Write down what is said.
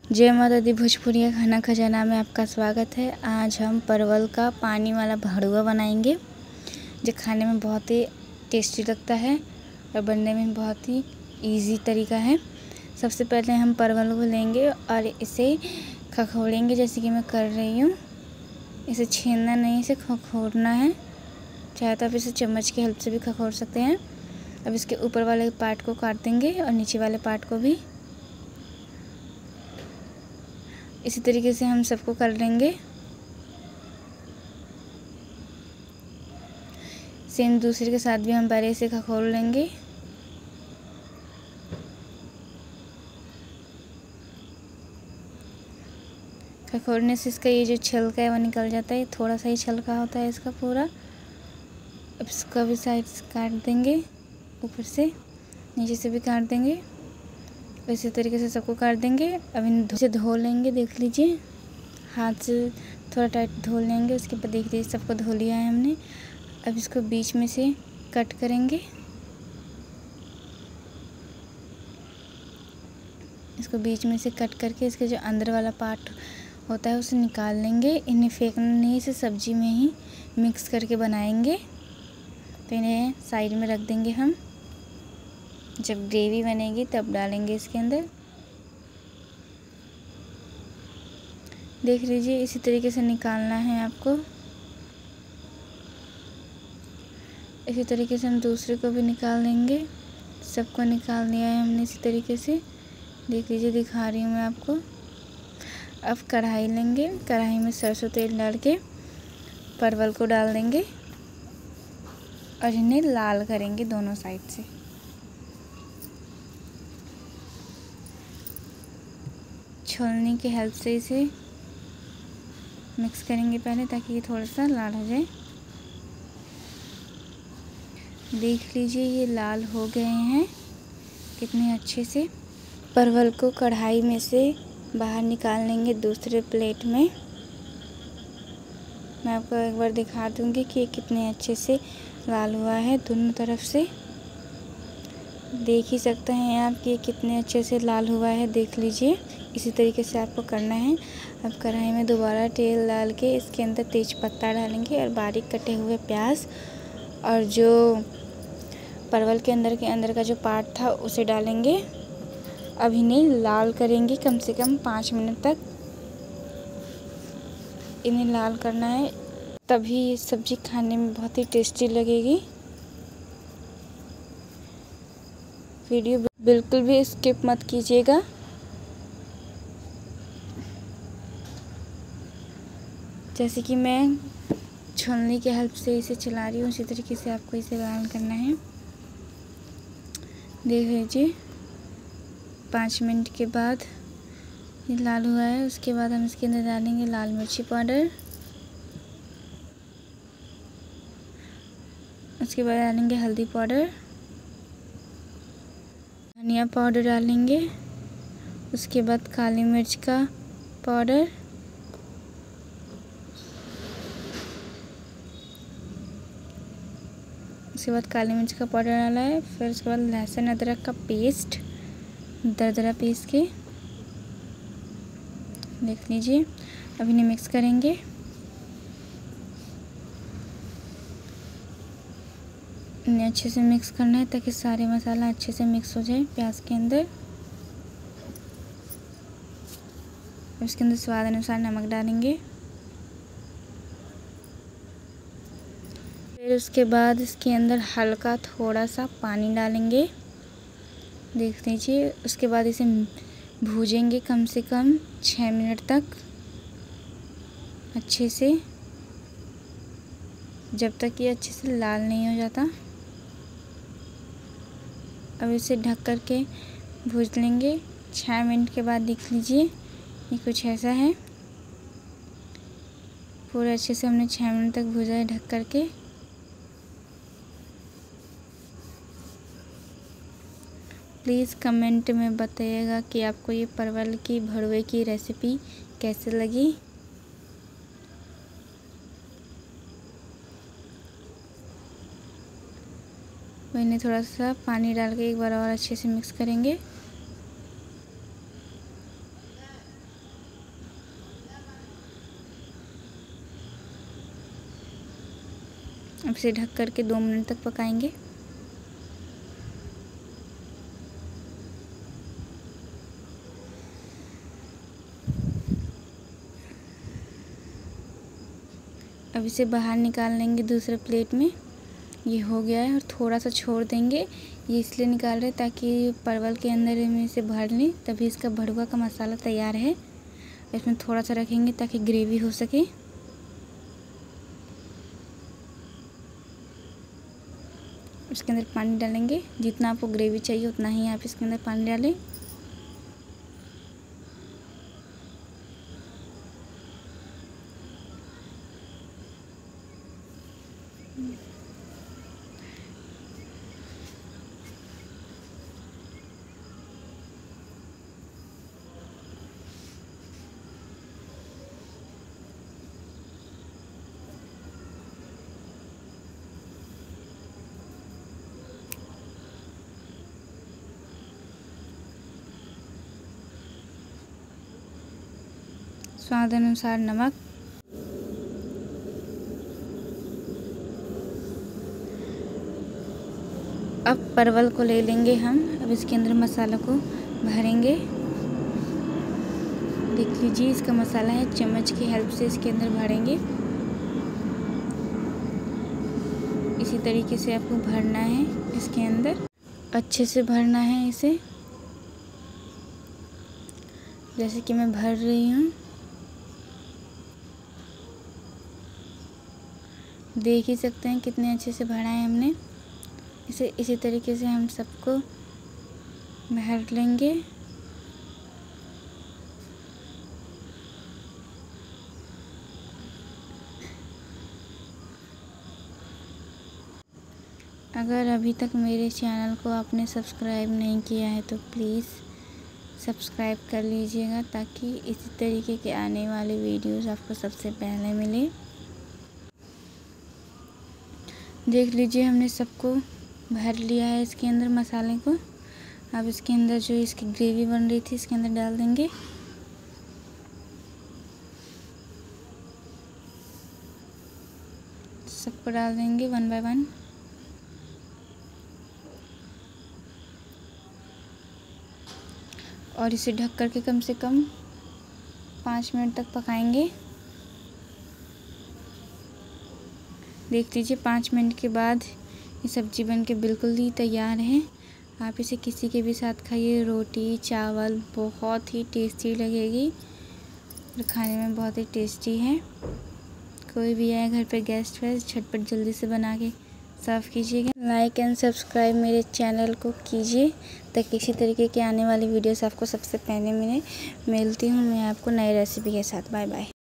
जय माता दी। भोजपुरिया खाना खजाना में आपका स्वागत है। आज हम परवल का पानी वाला भड़ुआ बनाएंगे जो खाने में बहुत ही टेस्टी लगता है और बनने में बहुत ही इजी तरीका है। सबसे पहले हम परवल को लेंगे और इसे खखोरेंगे जैसे कि मैं कर रही हूँ। इसे छीलना नहीं, इसे खखोरना है। चाहे तो आप इसे चम्मच की हेल्प से भी खखोर सकते हैं। अब इसके ऊपर वाले पार्ट को काट देंगे और नीचे वाले पार्ट को भी। इसी तरीके से हम सबको कर लेंगे। सेम दूसरे के साथ भी हम पहले इसे खखोर लेंगे। खखोरने से इसका ये जो छिलका है वो निकल जाता है। थोड़ा सा ही छिलका होता है इसका पूरा। अब इसका भी साइड से काट देंगे, ऊपर से नीचे से भी काट देंगे। इसी तरीके से सबको काट देंगे। अब इसे धो लेंगे। देख लीजिए, हाथ से थोड़ा टाइट धो लेंगे। उसके बाद देख लीजिए सबको धो लिया है हमने। अब इसको बीच में से कट करेंगे। इसको बीच में से कट करके इसके जो अंदर वाला पार्ट होता है उसे निकाल लेंगे। इन्हें फेंकना नहीं, इसे सब्जी में ही मिक्स करके बनाएंगे। तो इन्हें साइड में रख देंगे हम। जब ग्रेवी बनेगी तब डालेंगे इसके अंदर। देख लीजिए, इसी तरीके से निकालना है आपको। इसी तरीके से हम दूसरे को भी निकाल लेंगे। सबको निकाल लिया है हमने इसी तरीके से। देख लीजिए, दिखा रही हूँ मैं आपको। अब कढ़ाई लेंगे। कढ़ाई में सरसों तेल डाल के परवल को डाल देंगे और इन्हें लाल करेंगे दोनों साइड से। छोलनी की हेल्प से इसे मिक्स करेंगे पहले, ताकि ये थोड़ा सा लाल हो जाए। देख लीजिए, ये लाल हो गए हैं कितने अच्छे से। परवल को कढ़ाई में से बाहर निकाल लेंगे दूसरे प्लेट में। मैं आपको एक बार दिखा दूंगी कि ये कितने अच्छे से लाल हुआ है दोनों तरफ से। देख ही सकते हैं आप कि ये कितने अच्छे से लाल हुआ है। देख लीजिए, इसी तरीके से आपको करना है। अब कढ़ाई में दोबारा तेल डाल के इसके अंदर तेज पत्ता डालेंगे और बारीक कटे हुए प्याज और जो परवल के अंदर का जो पार्ट था उसे डालेंगे। अब इन्हें लाल करेंगे कम से कम 5 मिनट तक। इन्हें लाल करना है, तभी ये सब्ज़ी खाने में बहुत ही टेस्टी लगेगी। वीडियो बिल्कुल भी स्किप मत कीजिएगा। जैसे कि मैं छोलनी की हेल्प से इसे चला रही हूँ, उसी तरीके से आपको इसे लाल करना है। देख लीजिए, 5 मिनट के बाद ये लाल हुआ है। उसके बाद हम इसके अंदर डालेंगे लाल मिर्ची पाउडर। उसके बाद डालेंगे हल्दी पाउडर, धनिया पाउडर डालेंगे। उसके बाद काली मिर्च का पाउडर, उसके बाद काली मिर्च का पाउडर डाला है। फिर उसके बाद लहसुन अदरक का पेस्ट दरदरा पीस के। देख लीजिए, अब इन्हें मिक्स करेंगे। इन्हें अच्छे से मिक्स करना है ताकि सारे मसाला अच्छे से मिक्स हो जाए प्याज के अंदर। उसके अंदर स्वाद अनुसार नमक डालेंगे। फिर उसके बाद इसके अंदर हल्का थोड़ा सा पानी डालेंगे। देख लीजिए, उसके बाद इसे भूजेंगे कम से कम 6 मिनट तक अच्छे से, जब तक ये अच्छे से लाल नहीं हो जाता। अब इसे ढक कर के भूज लेंगे 6 मिनट के बाद। देख लीजिए, ये कुछ ऐसा है। पूरे अच्छे से हमने 6 मिनट तक भूजा है ढक कर के। प्लीज़ कमेंट में बताइएगा कि आपको ये परवल की भड़वे की रेसिपी कैसे लगी। मैंने थोड़ा सा पानी डाल के एक बार और अच्छे से मिक्स करेंगे। अब इसे ढक करके 2 मिनट तक पकाएंगे। अब इसे बाहर निकाल लेंगे दूसरे प्लेट में। ये हो गया है और थोड़ा सा छोड़ देंगे। ये इसलिए निकाल रहे ताकि परवल के अंदर में इसे भर लें, तभी इसका भड़ुआ का मसाला तैयार है। इसमें थोड़ा सा रखेंगे ताकि ग्रेवी हो सके। इसके अंदर पानी डालेंगे, जितना आपको ग्रेवी चाहिए उतना ही आप इसके अंदर पानी डालें। स्वाद अनुसार नमक। अब परवल को ले लेंगे हम। अब इसके अंदर मसाला को भरेंगे। देख लीजिए इसका मसाला है, चम्मच की हेल्प से इसके अंदर भरेंगे। इसी तरीके से आपको भरना है इसके अंदर, अच्छे से भरना है इसे, जैसे कि मैं भर रही हूँ। देख ही सकते हैं कितने अच्छे से भरा है हमने इसे। इसी तरीके से हम सबको भर लेंगे। अगर अभी तक मेरे चैनल को आपने सब्सक्राइब नहीं किया है तो प्लीज़ सब्सक्राइब कर लीजिएगा, ताकि इसी तरीके के आने वाले वीडियोस आपको सबसे पहले मिले। देख लीजिए हमने सबको भर लिया है इसके अंदर मसाले को। अब इसके अंदर जो इसकी ग्रेवी बन रही थी इसके अंदर डाल देंगे। सबको डाल देंगे 1 बाय 1। और इसे ढक करके कम से कम 5 मिनट तक पकाएंगे। देख लीजिए 5 मिनट के बाद ये सब्ज़ी बनके बिल्कुल ही तैयार है। आप इसे किसी के भी साथ खाइए, रोटी चावल, बहुत ही टेस्टी लगेगी और खाने में बहुत ही टेस्टी है। कोई भी आए घर पे गेस्ट वेस्ट, झटपट जल्दी से बना के सर्व कीजिएगा। लाइक एंड सब्सक्राइब मेरे चैनल को कीजिए, ताकि इसी तरीके के आने वाली वीडियोस आपको सबसे पहले मिलती हूँ मैं आपको नई रेसिपी के साथ। Bye bye.